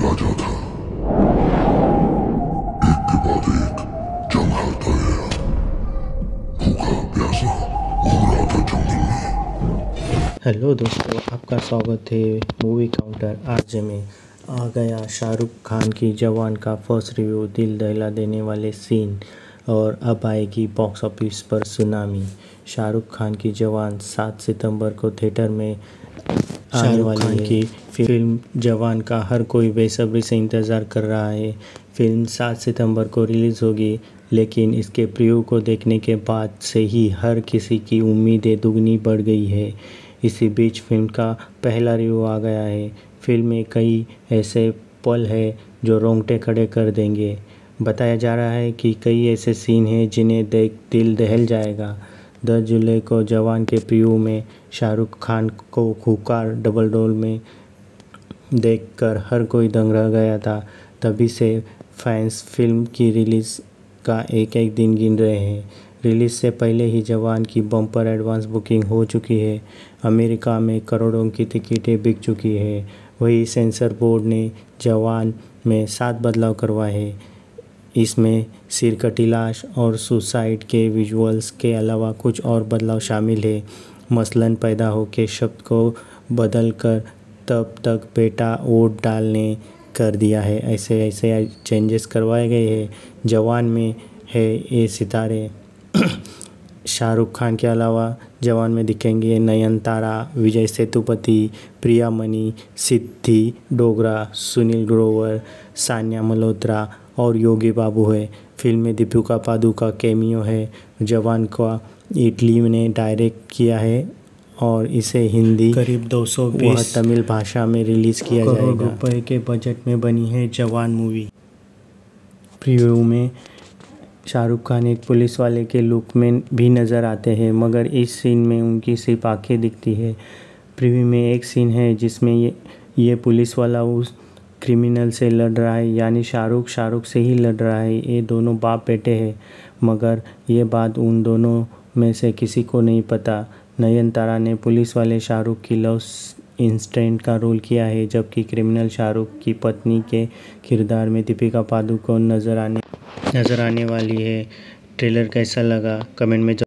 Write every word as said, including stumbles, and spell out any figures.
राजा था, एक के बाद एक जंग हारता गया। भूखा प्यासा घूम रहा था जंगल में। हेलो दोस्तों, आपका स्वागत है मूवी काउंटर आरजे में। आ गया शाहरुख खान की जवान का फर्स्ट रिव्यू, दिल दहला देने वाले सीन। और अब आएगी बॉक्स ऑफिस पर सुनामी। शाहरुख खान की जवान सात सितंबर को थिएटर में आने वाली है। की फिल्म जवान का हर कोई बेसब्री से इंतज़ार कर रहा है। फिल्म सात सितंबर को रिलीज़ होगी, लेकिन इसके प्रीव्यू को देखने के बाद से ही हर किसी की उम्मीदें दुगनी बढ़ गई है। इसी बीच फिल्म का पहला रिव्यू आ गया है। फिल्म में कई ऐसे पल हैं जो रोंगटे खड़े कर देंगे। बताया जा रहा है कि कई ऐसे सीन हैं जिन्हें देख दिल दहल जाएगा। दस जुलाई को जवान के प्रीव्यू में शाहरुख खान को खूंखार डबल रोल में देखकर हर कोई दंग रह गया था। तभी से फैंस फिल्म की रिलीज़ का एक एक दिन गिन रहे हैं। रिलीज़ से पहले ही जवान की बम्पर एडवांस बुकिंग हो चुकी है। अमेरिका में करोड़ों की टिकटें बिक चुकी है। वहीं सेंसर बोर्ड ने जवान में सात बदलाव करवाए हैं। इसमें सिरकटी लाश और सुसाइड के विजुअल्स के अलावा कुछ और बदलाव शामिल है। मसलन पैदा होके शब्द को बदलकर तब तक बेटा वोट डालने कर दिया है। ऐसे ऐसे चेंजेस करवाए गए हैं। जवान में है ये सितारे शाहरुख खान के अलावा जवान में दिखेंगे नयनतारा, विजय सेतुपति, प्रिया मनी, सिद्धि डोगरा, सुनील ग्रोवर, सान्या मल्होत्रा और योगी बाबू है। फिल्म में दीपिका पादुका कैमियो है। जवान का इटली ने डायरेक्ट किया है और इसे हिंदी करीब दो सौ बीस तमिल भाषा में रिलीज़ किया जाएगा। करोड़ रुपए के बजट में बनी है जवान मूवी। प्रीव्यू में शाहरुख खान एक पुलिस वाले के लुक में भी नज़र आते हैं, मगर इस सीन में उनकी सिर्फ आंखें दिखती है। प्रीव्यू में एक सीन है जिसमें ये ये पुलिस वाला उस क्रिमिनल से लड़ रहा है, यानी शाहरुख शाहरुख से ही लड़ रहा है। ये दोनों बाप बेटे हैं, मगर ये बात उन दोनों में से किसी को नहीं पता। नयनतारा ने पुलिस वाले शाहरुख की लव इंस्टेंट का रोल किया है, जबकि क्रिमिनल शाहरुख की पत्नी के किरदार में दीपिका पादुकोण नजर आने नजर आने वाली है। ट्रेलर कैसा लगा कमेंट में